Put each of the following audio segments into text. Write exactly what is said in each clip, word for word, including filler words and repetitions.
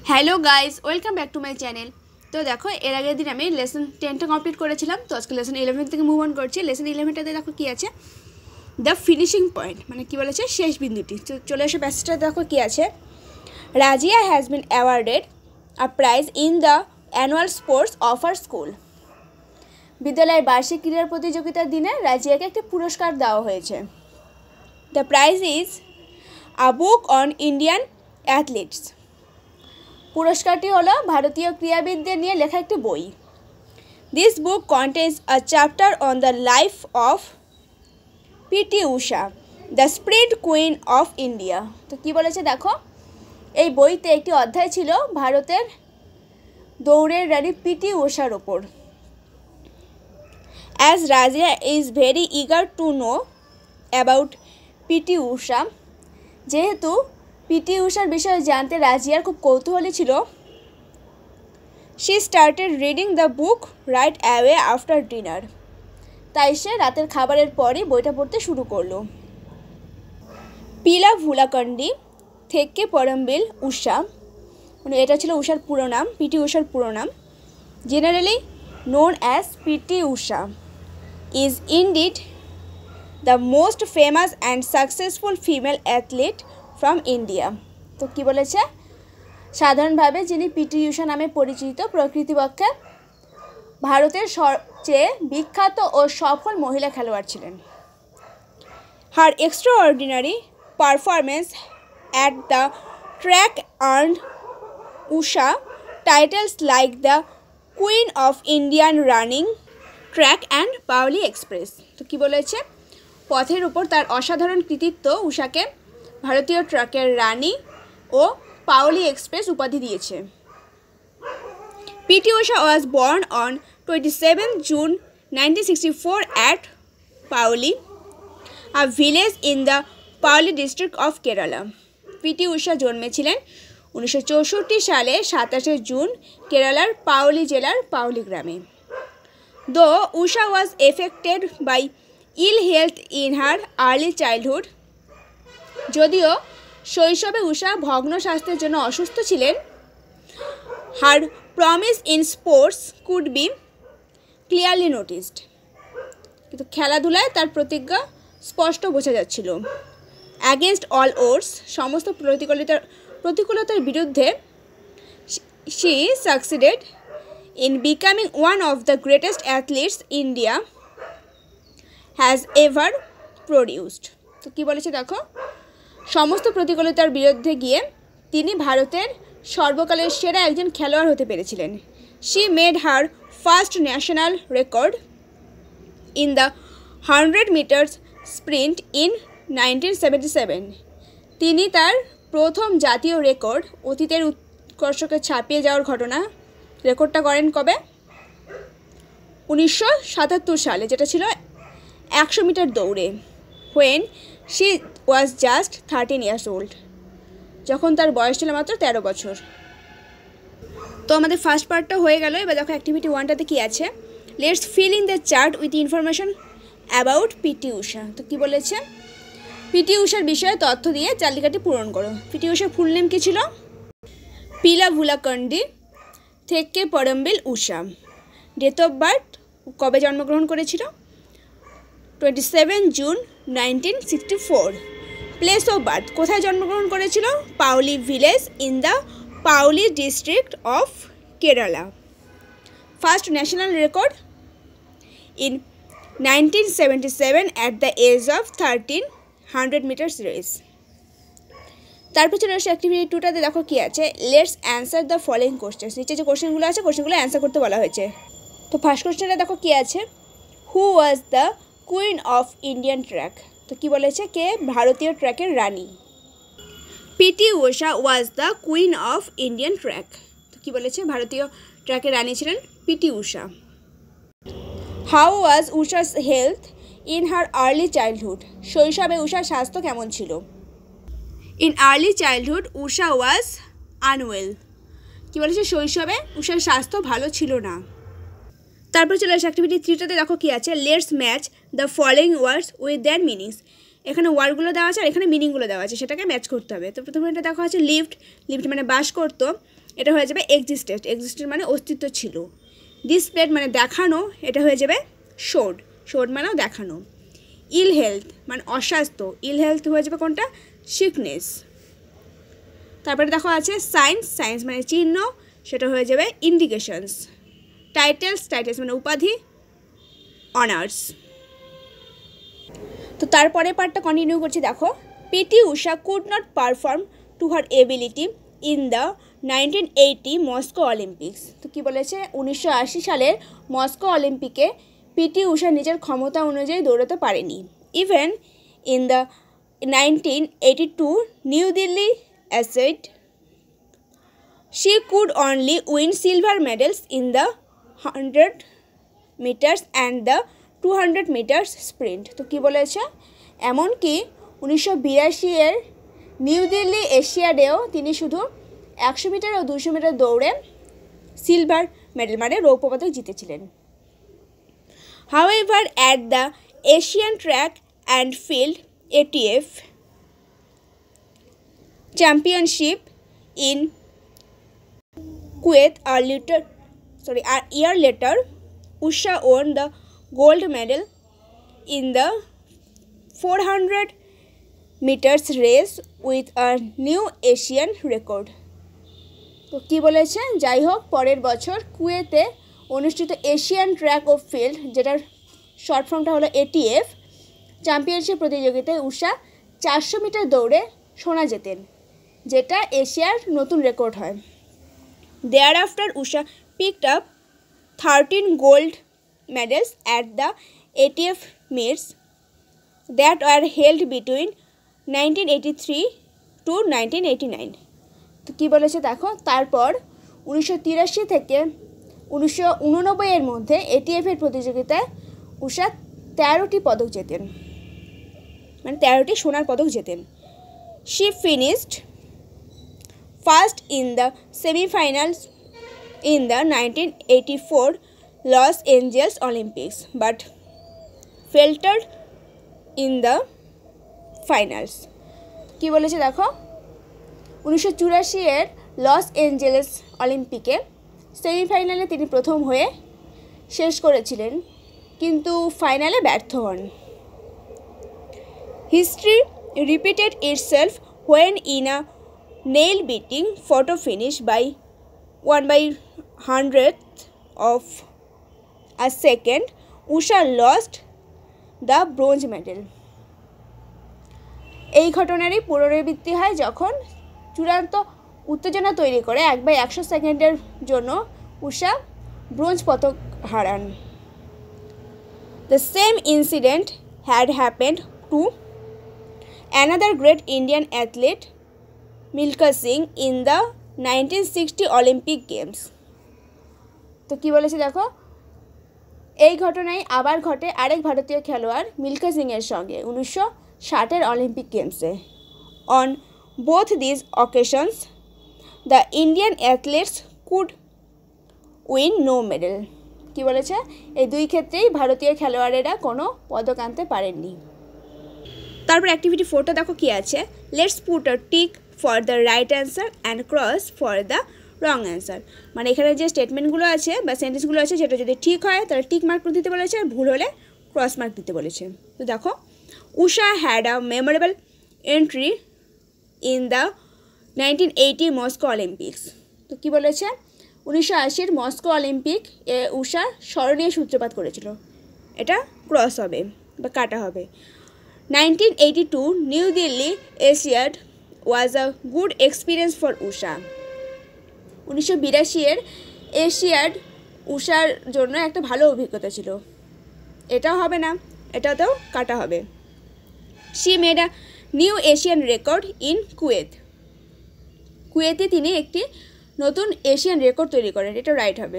Hello guys, welcome back to my channel. তো দেখো, এর আগের দিন আমি লেসন টেনটা কমপ্লিট করেছিলাম। তো আজকে লেসন ইলেভেন থেকে মুভ অন করছি। লেসন ইলেভেনটাতে দেখো কী আছে, দ্য ফিনিশিং পয়েন্ট, মানে কী বলেছে, শেষ বিন্দুটি। তো চলে এসে প্যাসেজটা দেখো কী আছে। Razia has been awarded a prize in the annual sports of our school. বিদ্যালয়ের বার্ষিক ক্রীড়া প্রতিযোগিতার দিনে রাজিয়াকে একটি পুরস্কার দেওয়া হয়েছে। The prize is a book on Indian athletes. পুরস্কারটি হলো ভারতীয় ক্রীড়াবিদদের নিয়ে লেখা একটি বই। This book contains a chapter on the life of PT Usha, the sprint queen of India. তো কী বলেছে দেখো, এই বইতে একটি অধ্যায় ছিল ভারতের দৌড়ের রানী পিটি উষার ওপর। As Razia is very eager to know about PT Usha, যেহেতু পিটি উষার বিষয়ে জানতে রাজিয়ার খুব কৌতূহলী ছিল, she started reading the book right away after dinner. তাই সে রাতের খাবারের পরই বইটা পড়তে শুরু করলো। পিলা ভুলাকন্ডি থেকে পরমবিল উষা, মানে এটা ছিল উষার পুরো নাম, পিটি উষার পুরো নাম, generally known as PT Usha, is indeed the most famous and successful female athlete from India. তো কী বলেছে, সাধারণভাবে যিনি পিটি উষা নামে পরিচিত, প্রকৃতপক্ষে ভারতের সবচেয়ে বিখ্যাত ও সফল মহিলা খেলোয়াড় ছিলেন। Her extraordinary performance at the track earned Usha titles like the queen of Indian running track and Payyoli express. তো কী বলেছে, পথের উপর তার অসাধারণ কৃতিত্ব উষাকে ভারতীয় ট্র্যাকের রানী ও পাওলি এক্সপ্রেস উপাধি দিয়েছে। PT Usha was born on twenty seven June nineteen sixty four at Payyoli, a village in the Payyoli district of Kerala. PT Usha জন্মেছিলেন উনিশশো চৌষট্টি সালে সাতাশে জুন কেরালার পাওলি জেলার পাওলি গ্রামে। Though Usha was affected by ill health in her early childhood, যদিও শৈশবে উষা ভগ্ন স্বাস্থ্যের জন্য অসুস্থ ছিলেন, her promise in sports could be clearly noticed, কিন্তু খেলাধুলায় তার প্রতিজ্ঞা স্পষ্ট বোঝা যাচ্ছিল। অ্যাগেনস্ট অল ওডস, সমস্ত প্রতিকূলতার প্রতিকূলতার বিরুদ্ধে, she succeeded in becoming one of the greatest athletes India has ever produced. তো কী বলেছে দেখো, সমস্ত প্রতিকূলতার বিরুদ্ধে গিয়ে তিনি ভারতের সর্বকালের সেরা একজন খেলোয়াড় হতে পেরেছিলেন। She made her first national record in the hundred meters sprint in nineteen seventy seven. তিনি তার প্রথম জাতীয় রেকর্ড, অতীতের উৎকর্ষকে ছাপিয়ে যাওয়ার ঘটনা, রেকর্ডটা করেন কবে, উনিশশো সাতাত্তর সালে, যেটা ছিল একশো মিটার দৌড়ে। When she was just thirteen years old, যখন তার বয়স ছিল মাত্র তেরো বছর। তো আমাদের ফার্স্ট পার্টটা হয়ে গেল। এবার দেখো অ্যাক্টিভিটি ওয়ানটাতে কী আছে, let's fill in the chart with information about PT Usha. তো কী বলেছে, পিটি উষার বিষয়ে তথ্য দিয়ে তালিকাটি পূরণ করো। পিটি উষার ফুল নেম কী ছিল, Pilavullakandi Thekkeparambil Usha. Date of birth, কবে জন্মগ্রহণ করেছিল, twenty seven June nineteen sixty four. Place of birth, কোথায় জন্মগ্রহণ করেছিল, Payyoli village in the Payyoli district of Kerala. First national record in nineteen seventy seven at the age of thirteen hundred meters race. তারপর চলে আসে activity টুটাতে, দেখো কী আছে, let's answer the following questions. নিচে যে কোশ্চেনগুলো আছে, কোশ্চেনগুলো অ্যান্সার করতে বলা হয়েছে। তো ফার্স্ট কোশ্চেনটা দেখো কী আছে, who was the queen of Indian track. তো কী বলেছে, কে ভারতীয় ট্র্যাকের রানী, PT Usha was the queen of Indian track. তো কী বলেছে, ভারতীয় ট্র্যাকের রানী ছিলেন PT Usha. How was Usha's health in her early childhood, শৈশবে উষার স্বাস্থ্য কেমন ছিল, in early childhood Usha was unwell. কী বলেছে, শৈশবে উষার স্বাস্থ্য ভালো ছিল না। তারপর চলে আসে অ্যাক্টিভিটি থ্রিটাতে, দেখো কী আছে, let's match the following words with their meanings. এখানে ওয়ার্ডগুলো দেওয়া আছে আর এখানে মিনিংগুলো দেওয়া আছে, সেটাকে ম্যাচ করতে হবে। তো প্রথমে এটা দেখা আছে লিফট, লিফট মানে বাস করতো, এটা হয়ে যাবে এক্সিস্টেড, এক্সিস্টেড মানে অস্তিত্ব ছিল। ডিসপ্লেড মানে দেখানো, এটা হয়ে যাবে শোড, শোড মানেও দেখানো। ইল হেলথ মানে অস্বাস্থ্য, ইল হেলথ হয়ে যাবে কোনটা, সিকনেস। তারপরে দেখো আছে সায়েন্স, সায়েন্স মানে চিহ্ন, সেটা হয়ে যাবে ইন্ডিকেশনস। টাইটেলস, টাইটেলস মানে উপাধি, অনার্স। তো তারপরে পার্টটা কন্টিনিউ করছি, দেখো। PT Usha could not perform to her ability in the nineteen eighty Moscow Olympics. তো কী বলেছে, উনিশশো আশি সালের মস্কো অলিম্পিকে পিটি উষা নিজের ক্ষমতা অনুযায়ী দৌড়াতে পারেনি। Even in the nineteen eighty two New Delhi Asiad she could only win silver medals in the one hundred meters and the two hundred meters sprint। তো কী বলেছে, এমনকি উনিশশো বিরাশি এর নিউ দিল্লি এশিয়াডেও তিনি শুধু একশো মিটার ও দুশো মিটার দৌড়ে সিলভার মেডেল মানে রৌপ্য পদক জিতেছিলেন। However, at the Asian Track and Field A T F Championship in Kuwait, a later, sorry, a year later, Usha won the gold medal in the four hundred meters race with a new Asian record। তো কী বলেছে, যাই হোক পরের বছর কুয়েতে অনুষ্ঠিত Asian track ও ফিল্ড, যেটার শর্ট ফর্মটা হলো এটিএফ চ্যাম্পিয়নশিপ প্রতিযোগিতায় উষা চারশো মিটার দৌড়ে সোনা জেতেন, যেটা এশিয়ার নতুন রেকর্ড হয়। Thereafter, Usha picked up thirteen gold medals at the A T F meets that were held between nineteen eighty-three to nineteen eighty-nine। তো কী বলেছে দেখো, তারপর উনিশশো তিরাশি থেকে উনিশশো উননব্বই এর মধ্যে এটিএফের প্রতিযোগিতায় উষা তেরোটি পদক জেতেন, মানে তেরোটি সোনার পদক জেতেন। She finished first in the semi-finals in the nineteen eighty-four Los Angeles Olympics but faltered in the finals। কি বলেছে দেখো, উনিশশো চুরাশি এর লস এঞ্জেলেস অলিম্পিকে সেমিফাইনালে তিনি প্রথম হয়ে শেষ করেছিলেন, কিন্তু ফাইনালে ব্যর্থ হন। History repeated itself when in a nail-biting photo finish by one by hundredth of a second, Usha lost the bronze medal। এই ঘটনারই পুনরাবৃত্তি হয় যখন চূড়ান্ত উত্তেজনা তৈরি করে এক বাই একশো সেকেন্ডের জন্য উষা ব্রোঞ্জ পদক হারান। The same incident had happened to another great Indian athlete, Milkha Singh, in the nineteen sixty Olympic Games। তো কী বলেছে দেখো, এই ঘটনায় আবার ঘটে আরেক ভারতীয় খেলোয়াড় মিলখা সিংয়ের সঙ্গে উনিশশো ষাটের অলিম্পিক গেমসে। On both these occasions the Indian athletes could win no medal. কী বলেছে, এই দুই ক্ষেত্রেই ভারতীয় খেলোয়াড়েরা কোনো পদক আনতে পারেননি। তারপর অ্যাক্টিভিটি ফোরটা দেখো কী আছে, let's put a tick for the right answer and cross for the wrong answer. মানে এখানে যে স্টেটমেন্টগুলো আছে বা সেন্টেন্সগুলো আছে সেটা যদি ঠিক হয় তাহলে টিক মার্ক দিতে বলেছে, আর ভুল হলে ক্রস মার্ক দিতে বলেছে। তো দেখো, Usha had a memorable entry in the nineteen eighty Moscow Olympics. তো কী বলেছে, উনিশশো আশির মস্কো অলিম্পিক এ উষা স্মরণীয় সূত্রপাত করেছিল, এটা ক্রস হবে বা কাটা হবে। Nineteen eighty two New Delhi Asiad was a good experience for Usha. উনিশশো বিরাশি এর এশিয়াড উষার জন্য একটা ভালো অভিজ্ঞতা ছিল, এটাও হবে না, এটাতেও কাটা হবে। She made a new Asian record in Kuwait. কুয়েতে তিনি একটি নতুন এশিয়ান রেকর্ড তৈরি করেন, এটা রাইট হবে।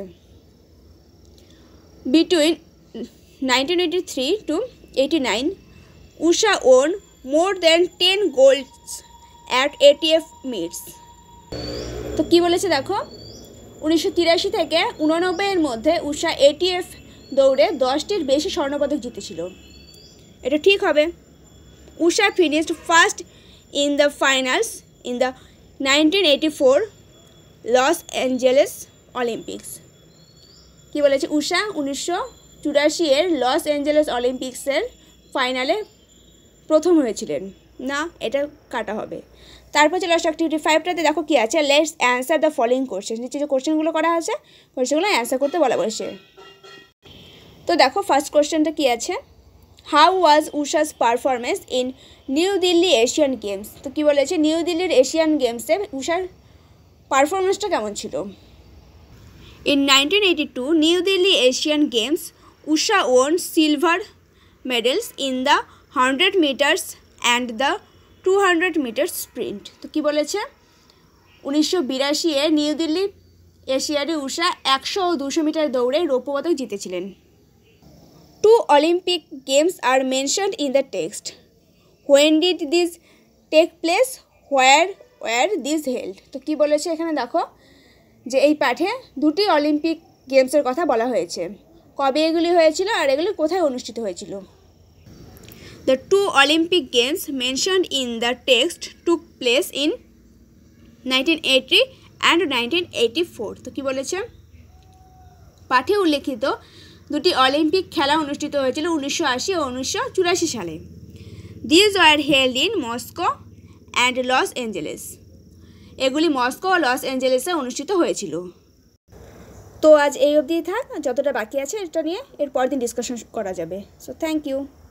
Between nineteen eighty three to eighty nine Usha won more than ten golds at ATF meets. তো কী বলেছে দেখো, উনিশশো তিরাশি থেকে উননব্বইয়ের মধ্যে উষা এটিএফ দৌড়ে দশটির বেশি স্বর্ণপদক জিতেছিল, এটা ঠিক হবে। Usha finished first in the finals in the nineteen eighty four Los Angeles Olympics. কী বলেছে, উষা উনিশশো চুরাশি এর লস অ্যাঞ্জেলেস অলিম্পিক্সের ফাইনালে প্রথম হয়েছিলেন। না, এটা কাটা হবে। তারপর চলে আসো অ্যাক্টিভিটি ফাইভটাতে, দেখো কী আছে, let's answer the following question. নিচে যে কোশ্চেনগুলো করা আছে কোশ্চেনগুলো অ্যান্সার করতে বলা বলেছে। তো দেখো ফার্স্ট কোশ্চেনটা কী আছে, how was Usha's performance in New Delhi Asian games. তো কী বলেছে, নিউ দিল্লির এশিয়ান গেমসে উষার পারফরমেন্সটা কেমন ছিল। In nineteen eighty two New Delhi Asian games Usha won silver medals in the hundred meters and the two hundred meter sprint. তো কী বলেছে, উনিশশো বিরাশি এ নিউ দিল্লি এশিয়াডে উষা একশো ও দুশো মিটার দৌড়ে রৌপ্য পদক জিতেছিলেন। Two Olympic games are mentioned in the text. When did this take place, where were this held. তো কী বলেছে এখানে দেখো যে এই পাঠে দুটি অলিম্পিক গেমসের কথা বলা হয়েছে, কবে এগুলি হয়েছিল আর এগুলি কোথায় অনুষ্ঠিত হয়েছিল। The two Olympic Games mentioned in the text took place in nineteen eighty and nineteen eighty-four. তো কী বলেছে, পাঠে উল্লেখিত দুটি অলিম্পিক খেলা অনুষ্ঠিত হয়েছিল উনিশশো আশি ও উনিশশো চুরাশি সালে। These were held in Moscow and Los Angeles. এগুলি মস্কো ও লস অ্যাঞ্জেলেসে অনুষ্ঠিত হয়েছিল। তো আজ এই অবধিই থাক, যতটা বাকি আছে এটা নিয়ে এর পরের দিন ডিসকাশন করা যাবে। So thank you.